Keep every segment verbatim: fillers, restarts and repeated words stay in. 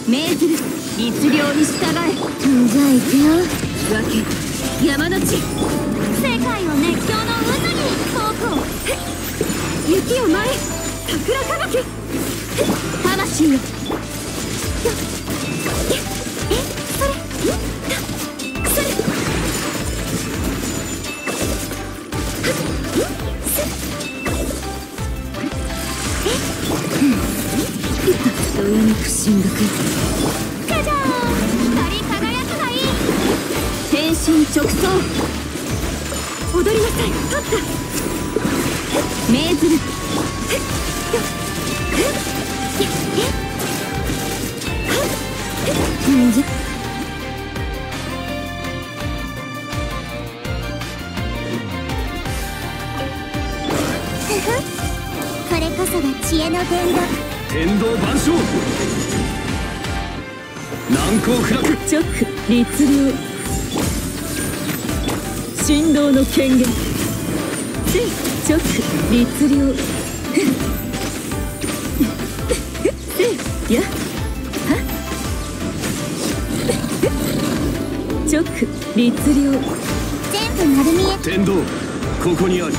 命ずる律令に従え。 じゃあ行くよ。 分け山の地、 世界を熱狂の渦に遠くを雪を舞い桜吹雪、魂よ。 えそれそれどよめく神学、 カジャー光り輝くがいい。 天心直送、踊りなさい。立った。命ずるうんじこれこそが知恵の伝道。 天道万象、難攻不落。 直律令、神道の権限、せ直律令、せやは直律令、 全部丸見え。 天道ここにあり、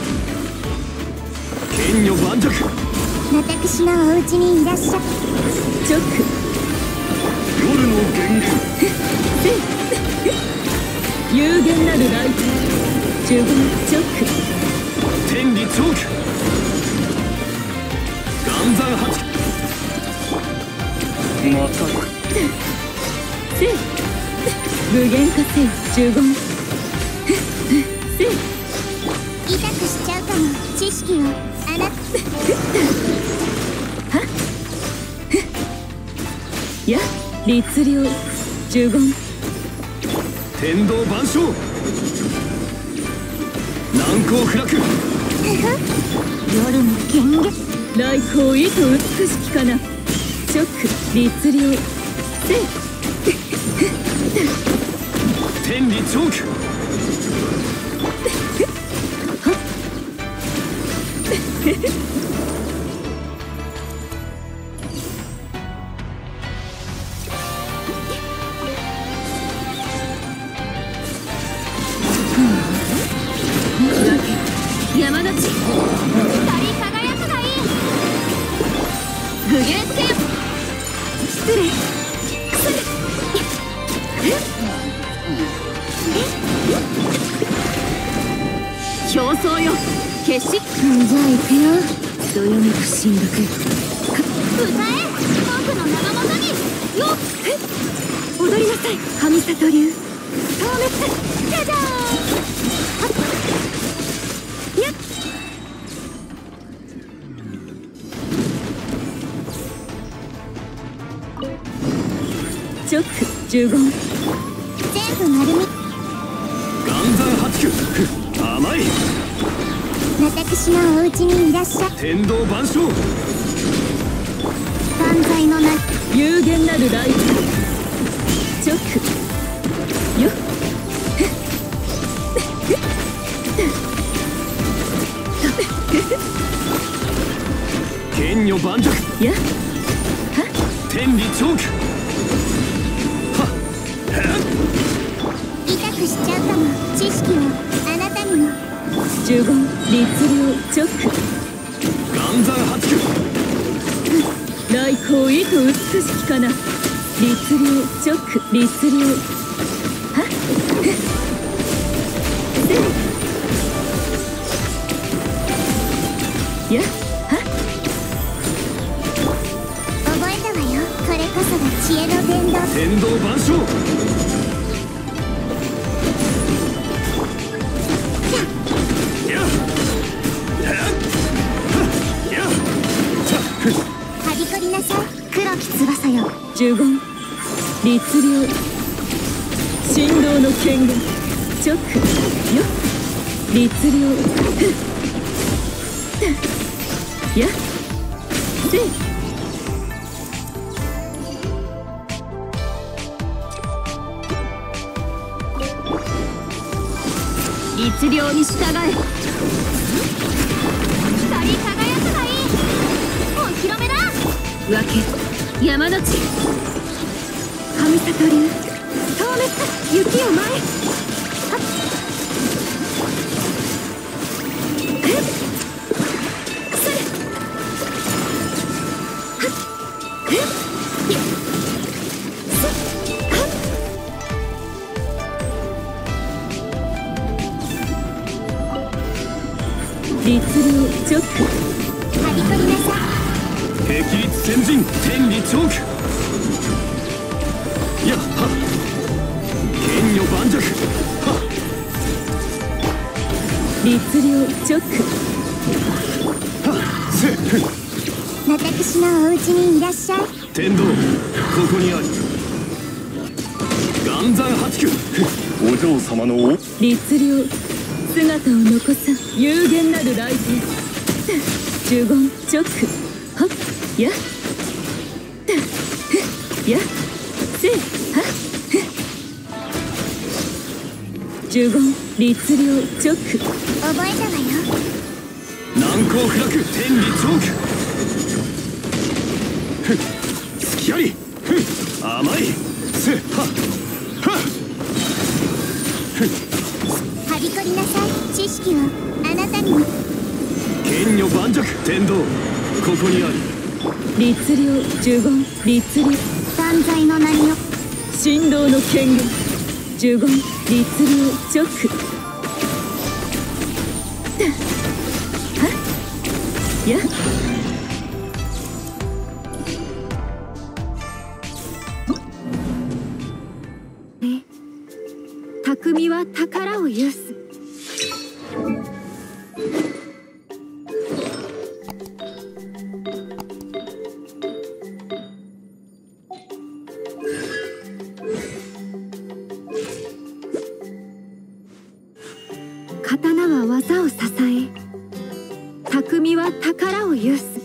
剣女盤石。 私のお家にいらっしゃ。 直夜の源源、 有限なるライト、十分直天理チョーク、岩山八鬼。またせ無限化せ十言、せ痛くしちゃうかも。知識をあなたや律令十言、 天道万象、難攻不落。 夜の権限。 来光意と美しきかな。直律令、せ天理チョーク、 山の地、 光り輝くがいい。 具現せよ。失礼競争よ。決し、 うんじゃあ行くよ。 どよめく神学、 歌え僕の名のもとに。よっ踊りなさい。神里流消滅。じゃじゃーん。 やっ直十言、 全部丸見え。 岩山八九、甘い。 私のお家にいらっしゃ。 天道万象、 万歳の名。 有限なるライト、直よ剣女盤石。 や天理チョーク、 痛くしちゃうかも。知識をあなたにも。 十言律令直岩山八九、 来光意と美しきかな。律令直律令、はやは覚えたわよ。これこそが知恵の伝道。 天道万象、やっやっはびこりなさい。黒き翼よ。 十言律令、神道の権限、直よ律令、やせ律令に従え。 光り輝くがいい。お披露目だ。 分け山の地、 み悟り透滅雪を前律令直刈り取りなさい。 霹靂先陣天理チョークやっは剣女盤石は律令直はせっ私のお家にいらっしゃい。 天道ここにあり岩山八九お嬢様のお律令姿を残さ有限なる雷神呪言直はっやたふやせはっ呪言律令直覚えたわよ。 難攻不落天理チョークふっ隙ありふっ甘いせっはっはっふっ刈り取りなさい。知識をあなたにも。 剣女盤石天道ここにあり律令呪言律令断罪の名によ。 神道の権限呪言律令直たはっやえ匠は宝を有す。刀は技を支え、匠は宝を有す。